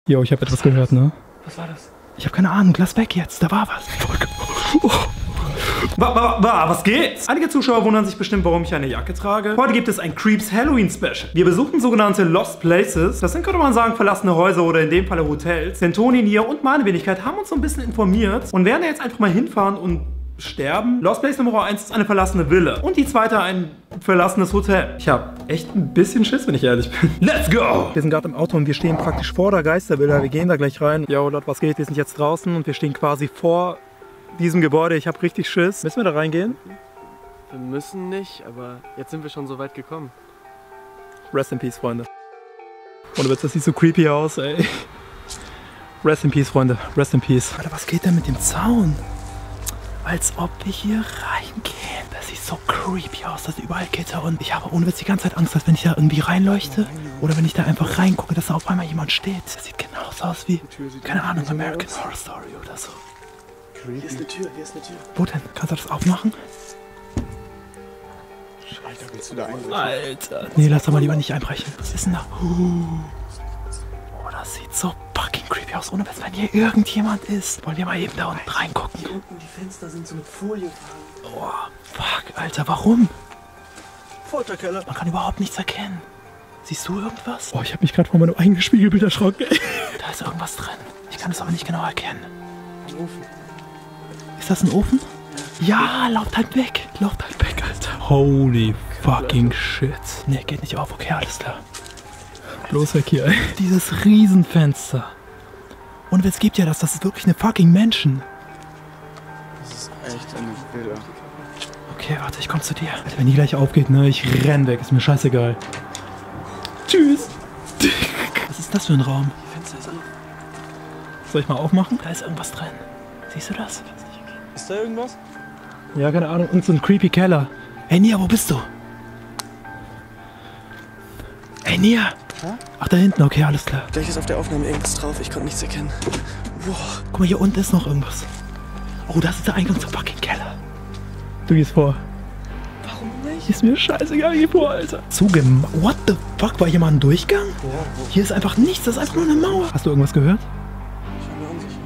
Jo, ich habe etwas gehört, ne? Was war das? Ich habe keine Ahnung, lass weg jetzt, da war was. Was geht's? Einige Zuschauer wundern sich bestimmt, warum ich eine Jacke trage. Heute gibt es ein Creeps Halloween Special. Wir besuchen sogenannte Lost Places. Das sind, könnte man sagen, verlassene Häuser oder in dem Falle Hotels. Denn Toni, Nia und meine Wenigkeit haben uns so ein bisschen informiert und werden jetzt einfach mal hinfahren und sterben. Lost Place Nummer 1 ist eine verlassene Villa und die zweite ein verlassenes Hotel. Ich habe echt ein bisschen Schiss, wenn ich ehrlich bin. Let's go! Wir sind gerade im Auto und wir stehen praktisch vor der Geistervilla. Wir gehen da gleich rein. Jo, Leute, was geht? Wir sind jetzt draußen und wir stehen quasi vor diesem Gebäude. Ich habe richtig Schiss. Müssen wir da reingehen? Wir müssen nicht, aber jetzt sind wir schon so weit gekommen. Rest in Peace, Freunde. Ohne Witz, das sieht so creepy aus, ey. Rest in Peace, Freunde. Rest in Peace. Alter, was geht denn mit dem Zaun? Als ob wir hier reingehen. Das sieht so creepy aus, das ist überall Gitter und ich habe ohne Witz die ganze Zeit Angst, dass wenn ich da irgendwie reinleuchte oder wenn ich da einfach reingucke, dass da auf einmal jemand steht. Das sieht genauso aus wie, keine Ahnung, American Horror Story oder so. Hier ist eine Tür, hier ist eine Tür. Wo denn? Kannst du das aufmachen? Alter, willst du da einbrechen? Alter. Nee, lass doch mal lieber nicht einbrechen. Was ist denn da? Oh, das sieht so fucking creepy aus. Ohne Witz, wenn hier irgendjemand ist. Wollen wir mal eben da unten reingucken? Hier unten, die Fenster sind so mit Folie. Oh, fuck, Alter, warum? Folterkeller. Man kann überhaupt nichts erkennen. Siehst du irgendwas? Oh, ich habe mich gerade vor meinem eigenen Spiegelbild erschrocken. Da ist irgendwas drin. Ich kann es aber nicht genau erkennen. Ein Ofen. Ist das ein Ofen? Ja, lauft halt weg. Lauft halt weg, Alter. Holy fucking shit. Nee, geht nicht auf. Okay, alles klar. Bloß weg hier, ey. Dieses Riesenfenster. Und es gibt ja das ist wirklich eine fucking Menschen. Das ist echt eine Villa. Okay, warte, ich komm zu dir. Alter, wenn die gleich aufgeht, ne, ich renn weg. Ist mir scheißegal. Tschüss. Was ist das für ein Raum? Die Fenster ist auf. Soll ich mal aufmachen? Da ist irgendwas drin. Siehst du das? Ist da irgendwas? Ja, keine Ahnung. Und so ein creepy Keller. Hey, Nia, wo bist du? Hey, Nia. Hä? Ach, da hinten. Okay, alles klar. Gleich ist auf der Aufnahme irgendwas drauf. Ich konnte nichts erkennen. Boah. Guck mal, hier unten ist noch irgendwas. Oh, das ist der Eingang zum fucking Keller. Du gehst vor. Warum nicht? Ist mir scheißegal, geh vor, Alter. What the fuck? War hier mal ein Durchgang? Ja, wo? Hier ist einfach nichts. Das ist einfach nur eine Mauer. Hast du irgendwas gehört? Ich bin mir unsicher.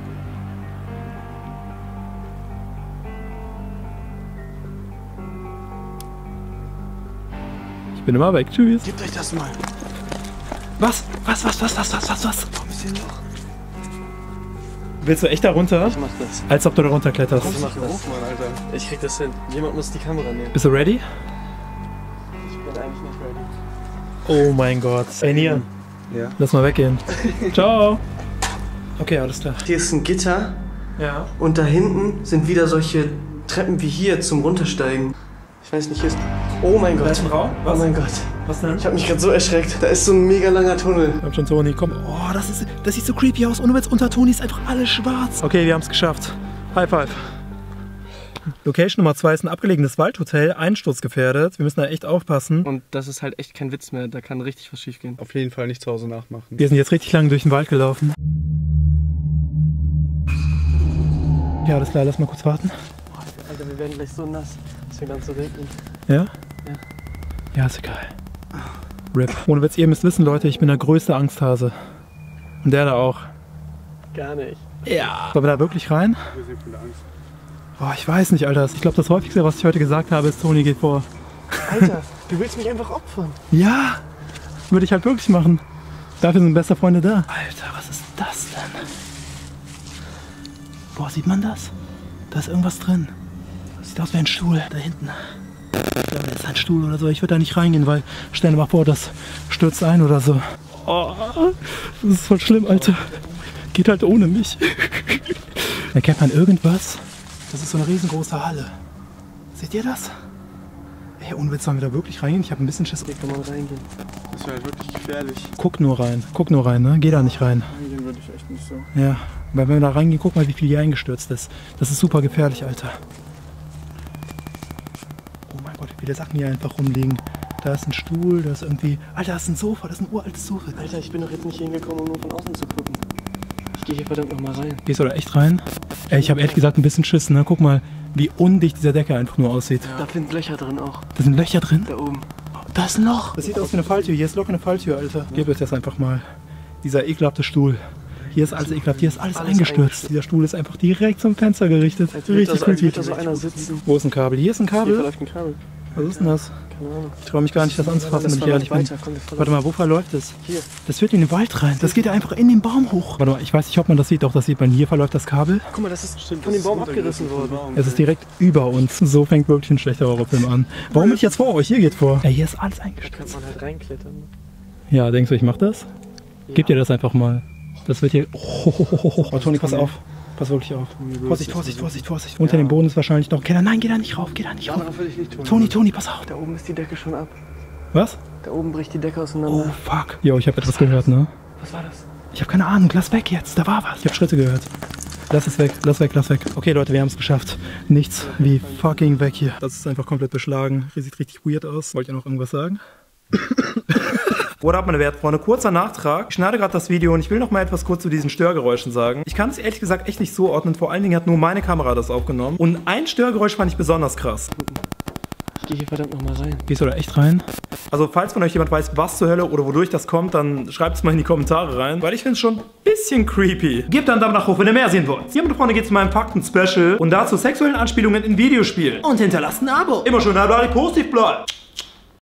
Ich bin immer weg. Tschüss. Gebt euch das mal. Was? Was? Warum ist hier ein Loch? Willst du echt da runter? Ich mach das. Als ob du da runterkletterst. Ich mach das. Mann, Alter. Ich krieg das hin. Jemand muss die Kamera nehmen. Bist du ready? Ich bin eigentlich nicht ready. Oh mein Gott. Ey, Nia. Ja. Lass mal weggehen. Ciao. Okay, alles klar. Hier ist ein Gitter Ja. und da hinten sind wieder solche Treppen wie hier zum Runtersteigen. Ich weiß nicht, hier ist... Oh mein Da Gott. ist ein Raum? Oh mein Gott. Was denn? Ich habe mich gerade so erschreckt. Da ist so ein mega langer Tunnel. Komm schon, Toni, komm. Oh, das sieht so creepy aus. Ohne Witz, unter Toni ist einfach alles schwarz. Okay, wir haben es geschafft. High five. Location Nummer 2 ist ein abgelegenes Waldhotel, einsturzgefährdet. Wir müssen da echt aufpassen. Und das ist halt echt kein Witz mehr. Da kann richtig was schief gehen. Auf jeden Fall nicht zu Hause nachmachen. Wir sind jetzt richtig lang durch den Wald gelaufen. Ja, alles klar, lass mal kurz warten. Alter, wir werden gleich so nass. Es fängt an zu regnen. Ja? Ja. Ja, ist egal. RIP. Ohne Witz, ihr müsst wissen, Leute, ich bin der größte Angsthase. Und der da auch. Gar nicht. Ja. Sollen wir da wirklich rein? Wir sind voller Angst. Oh, ich weiß nicht, Alter. Ich glaube, das häufigste, was ich heute gesagt habe, ist, Toni geht vor. Alter, du willst mich einfach opfern. Ja, würde ich halt wirklich machen. Dafür sind beste Freunde da. Alter, was ist das denn? Boah, sieht man das? Da ist irgendwas drin. Sieht aus wie ein Stuhl. Da hinten. Da ist ein Stuhl oder so. Ich würde da nicht reingehen, weil stell dir mal vor, das stürzt ein oder so. Oh, das ist voll schlimm, Alter. Geht halt ohne mich. Erkennt man irgendwas? Das ist so eine riesengroße Halle. Seht ihr das? Ey, ohne Witz, sollen wir da wirklich reingehen? Ich habe ein bisschen Schiss. Hier kann man reingehen. Das wäre halt wirklich gefährlich. Guck nur rein, ne? Geh da nicht rein. Reingehen würde ich echt nicht so. Ja, weil wenn wir da reingehen, guck mal, wie viel hier eingestürzt ist. Das ist super gefährlich, Alter. Oh mein Gott, wie viele Sachen hier einfach rumliegen. Da ist ein Stuhl, da ist irgendwie... Alter, da ist ein Sofa, das ist ein uraltes Sofa. Alter, ich bin doch jetzt nicht hier hingekommen, um nur von außen zu gucken. Ich gehe hier verdammt nochmal rein. Gehst du da echt rein? Ey, ich habe ehrlich gesagt ein bisschen Schiss, ne? Guck mal, wie undicht dieser Deckel einfach nur aussieht. Da sind Löcher drin auch. Da sind Löcher drin. Da oben. Da ist ein Loch. Das sieht aus wie eine Falltür. Hier ist locker eine Falltür, Alter. Gebt euch das einfach mal. Dieser ekelhafte Stuhl. Hier ist alles ekelhaft, hier ist alles eingestürzt. Dieser Stuhl ist einfach direkt zum Fenster gerichtet. Richtig creepy. Da so einer sitzen. Wo ist ein Kabel? Hier ist ein Hier Kabel. verläuft ein Kabel. Was ist denn das? Keine Ahnung. Ich traue mich gar nicht, das anzufassen, wenn ich ehrlich bin. Warte mal, wo verläuft es? Hier. Das führt in den Wald rein. Das geht ja einfach in den Baum hoch. Warte mal, ich weiß nicht, ob man das sieht. Doch, das sieht man. Hier verläuft das Kabel. Guck mal, das ist von dem Baum abgerissen worden. Es ist direkt über uns. So fängt wirklich ein schlechter Horrorfilm an. Warum bin ich jetzt vor euch? Hier geht vor. Ey, hier ist alles Da kann eingestürzt. man halt reinklettern. Ja, denkst du, ich mach das? Gib dir das einfach mal. Das wird hier... Oh, Toni, pass auf. Pass wirklich auf. Vorsicht, Vorsicht, Vorsicht, Vorsicht. Unter dem Boden ist wahrscheinlich noch ein Keller. Nein, geh da nicht rauf, geh da nicht rauf. Darauf will ich nicht tun. Toni, pass auf. Da oben ist die Decke schon ab. Was? Da oben bricht die Decke Oh, auseinander. fuck. Jo, ich habe etwas gehört, ne? Was war das? Ich habe keine Ahnung. Lass weg jetzt. Da war was. Ich habe Schritte gehört. Lass es weg, lass weg, lass weg. Okay, Leute, wir haben es geschafft. Nichts wie fucking weg hier. Das ist einfach komplett beschlagen. Hier sieht richtig weird aus. Wollt ihr noch irgendwas sagen? What up, meine Wertfreunde? Kurzer Nachtrag. Ich schneide gerade das Video und ich will noch mal etwas kurz zu diesen Störgeräuschen sagen. Ich kann es ehrlich gesagt echt nicht zuordnen. Vor allen Dingen hat nur meine Kamera das aufgenommen. Und ein Störgeräusch fand ich besonders krass. Ich gehe hier verdammt nochmal rein. Gehst du da echt rein? Also, falls von euch jemand weiß, was zur Hölle oder wodurch das kommt, dann schreibt es mal in die Kommentare rein, weil ich finde es schon ein bisschen creepy. Gebt einen Daumen nach hoch, wenn ihr mehr sehen wollt. Hier, meine Freunde, geht es zu meinem Fakten-Special und dazu sexuellen Anspielungen in Videospielen. Und hinterlasst ein Abo. Immer schön, positiv bleibt.